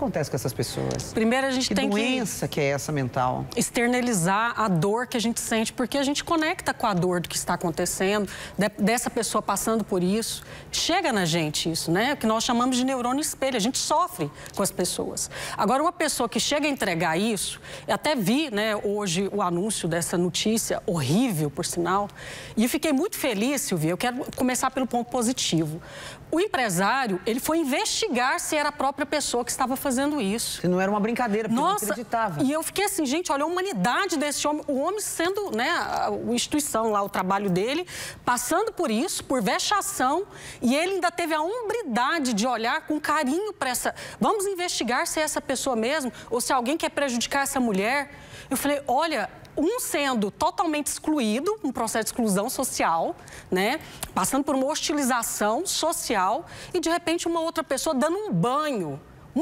acontece com essas pessoas? Primeiro, a gente tem que... Que doença que é essa mental? Externalizar a dor que a gente sente, porque a gente conecta com a dor do que está acontecendo, dessa pessoa passando por isso. Chega na gente isso, né? O que nós chamamos de neurônio espelho. A gente sofre com as pessoas. Agora, uma pessoa que chega a entregar isso, eu até vi, né, hoje o anúncio dessa notícia, horrível, por sinal, e fiquei muito feliz, Silvia. Eu quero começar pelo ponto positivo. O empresário, ele foi investigar se era a própria pessoa que estava fazendo isso. Se não era uma brincadeira, porque Nossa, não acreditava. E eu fiquei assim, gente, olha a humanidade desse homem. O homem sendo, né, a instituição lá, o trabalho dele, passando por isso, por vexação, e ele ainda teve a hombridade de olhar com carinho para essa... Vamos investigar se é essa pessoa mesmo, ou se alguém quer prejudicar essa mulher. Eu falei, olha... sendo totalmente excluído, um processo de exclusão social, né? Passando por uma hostilização social e, de repente, uma outra pessoa dando um banho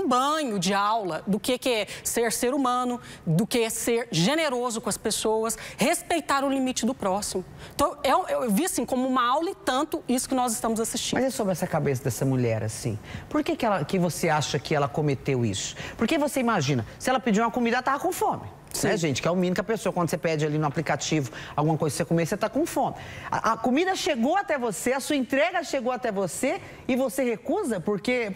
de aula do que é ser humano, do que é ser generoso com as pessoas, respeitar o limite do próximo. Então, eu vi, assim, como uma aula e tanto isso que nós estamos assistindo. Mas é sobre essa cabeça dessa mulher, assim. Por que você acha que ela cometeu isso? Porque você imagina, se ela pediu uma comida, ela estava com fome. Né, gente? Que é o mínimo que a pessoa, quando você pede ali no aplicativo alguma coisa que você comer, você está com fome. A comida chegou até você, a sua entrega chegou até você e você recusa? Por quê?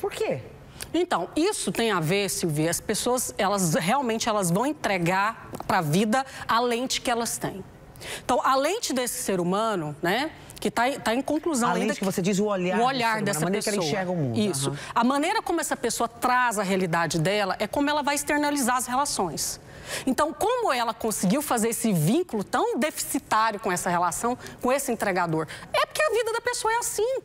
Então, isso tem a ver, Silvia, as pessoas, realmente vão entregar para a vida a lente que elas têm. Então, a lente desse ser humano, né, que está em conclusão ainda... A lente que você diz, o olhar dessa pessoa. A maneira que ela enxerga o mundo. Isso. Uhum. A maneira como essa pessoa traz a realidade dela é como ela vai externalizar as relações. Então, como ela conseguiu fazer esse vínculo tão deficitário com essa relação, com esse entregador? É porque a vida da pessoa é assim.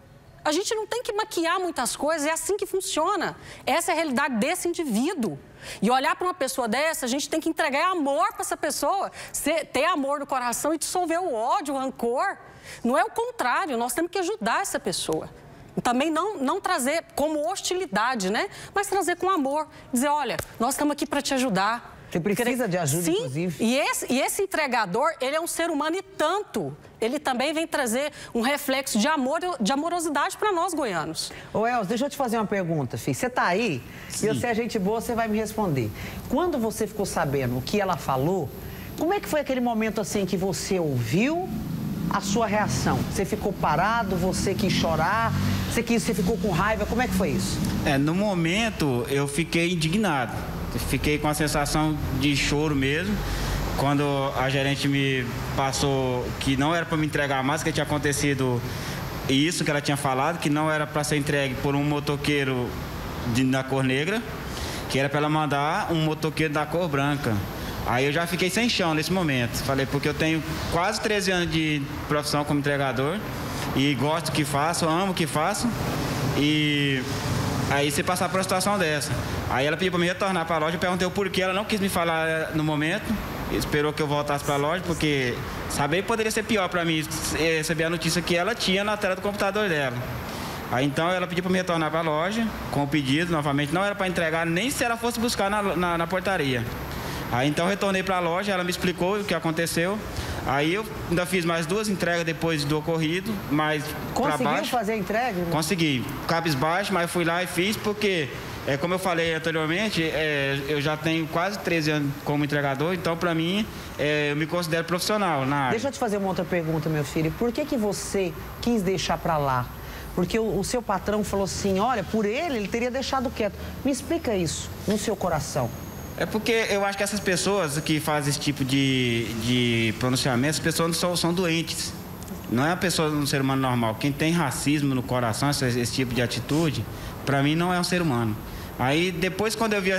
A gente não tem que maquiar muitas coisas, é assim que funciona. Essa é a realidade desse indivíduo. E olhar para uma pessoa dessa, a gente tem que entregar amor para essa pessoa, ter amor no coração e dissolver o ódio, o rancor. Não é o contrário, nós temos que ajudar essa pessoa. Também não trazer como hostilidade, né? Mas trazer com amor. Dizer, olha, nós estamos aqui para te ajudar. Você precisa de ajuda, sim, inclusive. E esse entregador, ele é um ser humano e tanto. Ele também vem trazer um reflexo de amor, de amorosidade para nós, goianos. Ô, Elza, deixa eu te fazer uma pergunta, filho. Você tá aí? Sim. E você é gente boa, você vai me responder. Quando você ficou sabendo o que ela falou, como é que foi aquele momento, assim, que você ouviu a sua reação? Você ficou parado, você quis chorar, você ficou com raiva, como é que foi isso? No momento, eu fiquei indignado. Fiquei com a sensação de choro mesmo, quando a gerente me passou que não era para me entregar mais, que tinha acontecido isso que ela tinha falado, que não era para ser entregue por um motoqueiro da cor negra, que era para ela mandar um motoqueiro da cor branca. Aí eu já fiquei sem chão nesse momento. Falei, porque eu tenho quase 13 anos de profissão como entregador e gosto do que faço, amo o que faço. E aí você passar por uma situação dessa. Aí ela pediu para me retornar para a loja, eu perguntei o porquê, ela não quis me falar no momento, esperou que eu voltasse para a loja, porque saber poderia ser pior para mim receber a notícia que ela tinha na tela do computador dela. Aí então ela pediu para me retornar para a loja, com o pedido novamente, não era para entregar, nem se ela fosse buscar na portaria. Aí então eu retornei para a loja, ela me explicou o que aconteceu. Aí eu ainda fiz mais 2 entregas depois do ocorrido, mas para baixo. Conseguiu fazer a entrega? Né? Consegui, cabisbaixo, mas fui lá e fiz porque, como eu falei anteriormente, eu já tenho quase 13 anos como entregador, então para mim, eu me considero profissional na área. Deixa eu te fazer uma outra pergunta, meu filho. Por que você quis deixar para lá? Porque o seu patrão falou assim, olha, por ele teria deixado quieto. Me explica isso no seu coração. É porque eu acho que essas pessoas que fazem esse tipo de pronunciamento, as pessoas são doentes. Não é a pessoa, um ser humano normal. Quem tem racismo no coração, esse tipo de atitude, para mim não é um ser humano. Aí depois, quando eu vi as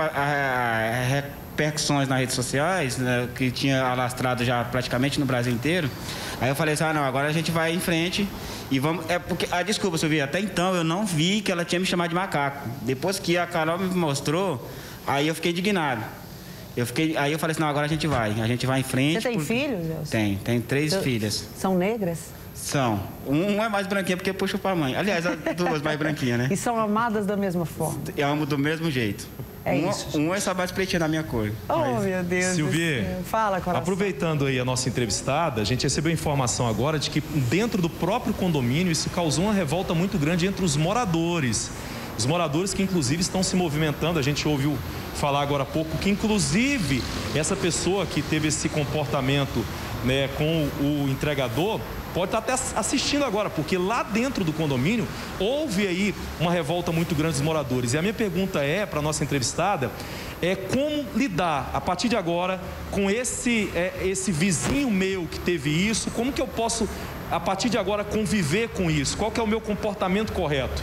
repercussões nas redes sociais, né, que tinha alastrado já praticamente no Brasil inteiro, aí eu falei assim, não, agora a gente vai em frente e vamos... porque, desculpa, Silvia, até então eu não vi que ela tinha me chamado de macaco. Depois que a Carol me mostrou, aí eu fiquei indignado. Aí eu falei assim, não, agora a gente vai em frente. Você tem filhos, Deus? Tenho 3 filhas. São negras? São. Um é mais branquinha porque puxa pra mãe. Aliás, 2 mais branquinhas, né? E são amadas da mesma forma? Eu amo do mesmo jeito. Um é só mais pretinho da minha cor. Oh, meu Deus. Silvia, fala, coração. Aproveitando aí a nossa entrevistada, a gente recebeu informação agora de que dentro do próprio condomínio isso causou uma revolta muito grande entre os moradores. Os moradores que, inclusive, estão se movimentando, a gente ouviu falar agora há pouco, que, inclusive, essa pessoa que teve esse comportamento, né, com o entregador, pode estar até assistindo agora, porque lá dentro do condomínio houve aí uma revolta muito grande dos moradores. E a minha pergunta para a nossa entrevistada, como lidar, a partir de agora, com esse vizinho meu que teve isso, como que eu posso, a partir de agora, conviver com isso? Qual que é o meu comportamento correto?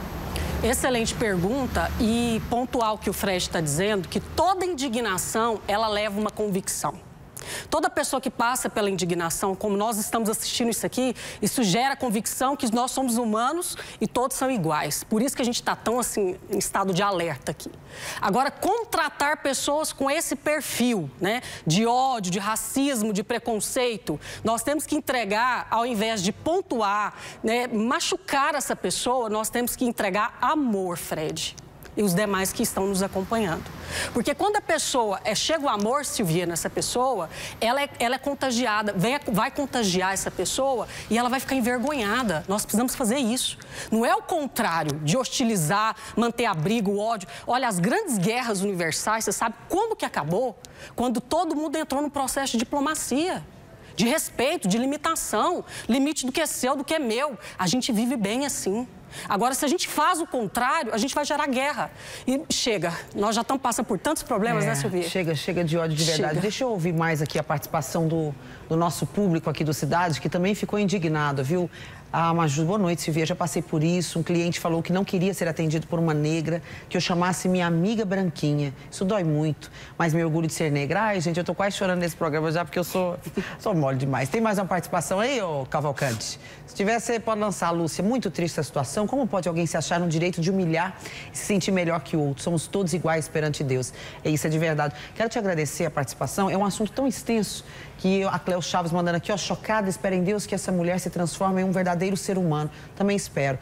Excelente pergunta e pontual que o Fred está dizendo, que toda indignação, ela leva uma convicção. Toda pessoa que passa pela indignação, como nós estamos assistindo isso aqui, isso gera a convicção que nós somos humanos e todos são iguais. Por isso que a gente está tão assim, em estado de alerta aqui. Agora, como tratar pessoas com esse perfil, né, de ódio, de racismo, de preconceito, nós temos que entregar, ao invés de pontuar, né, machucar essa pessoa, nós temos que entregar amor, Fred. E os demais que estão nos acompanhando. Porque quando a pessoa, chega o amor, Silvia, nessa pessoa, ela é contagiada, vai contagiar essa pessoa e ela vai ficar envergonhada. Nós precisamos fazer isso. Não é o contrário, de hostilizar, manter abrigo, ódio. Olha, as grandes guerras universais, você sabe como que acabou? Quando todo mundo entrou no processo de diplomacia. De respeito, de limitação, limite do que é seu, do que é meu. A gente vive bem assim. Agora, se a gente faz o contrário, a gente vai gerar guerra. E chega, nós já estamos passando por tantos problemas, né, Silvia? Chega de ódio de verdade. Chega. Deixa eu ouvir mais aqui a participação do nosso público aqui do Cidade, que também ficou indignado, viu? Maju, boa noite, Silvia. Já passei por isso. Um cliente falou que não queria ser atendido por uma negra, que eu chamasse minha amiga branquinha. Isso dói muito, mas meu orgulho de ser negra. Ai, gente, eu tô quase chorando nesse programa já, porque eu sou mole demais. Tem mais uma participação aí, ô Cavalcante? Se tiver, você pode lançar, Lúcia. Muito triste a situação. Como pode alguém se achar no direito de humilhar e se sentir melhor que o outro? Somos todos iguais perante Deus. Isso é de verdade. Quero te agradecer a participação. É um assunto tão extenso que a Cléo Chaves mandando aqui, ó, chocada, espera em Deus que essa mulher se transforme em um verdadeiro ser humano. Também espero.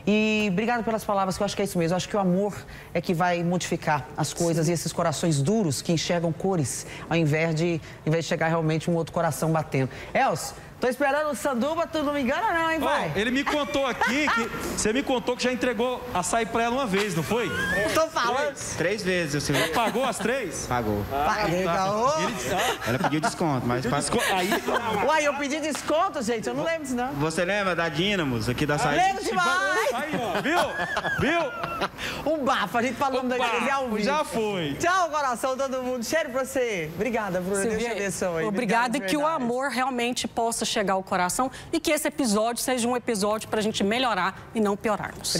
E obrigado pelas palavras, que eu acho que é isso mesmo. Eu acho que o amor é que vai modificar as coisas. Sim. E esses corações duros que enxergam cores, ao invés de chegar realmente um outro coração batendo. Elcio, tô esperando o Sanduba, tu não me engana não, hein, pai? Ele me contou aqui que... Você me contou que já entregou açaí pra ela uma vez, não foi? Tô falando. Três vezes, o senhor. Pagou as três? Pagou. Paguei, Ela pediu desconto, mas... Uai, eu pedi desconto, gente, eu não lembro disso, não. Você lembra da Dínamos, aqui da saída? Lembro demais! Aí, ó, viu? Um bafo, a gente falando da igreja ao vivo. Já foi. Tchau, coração, todo mundo. Cheiro pra você. Obrigada, Bruna. Deus te abençoe. Obrigada, e que o amor realmente possa chegar ao coração e que esse episódio seja um episódio pra gente melhorar e não piorarmos.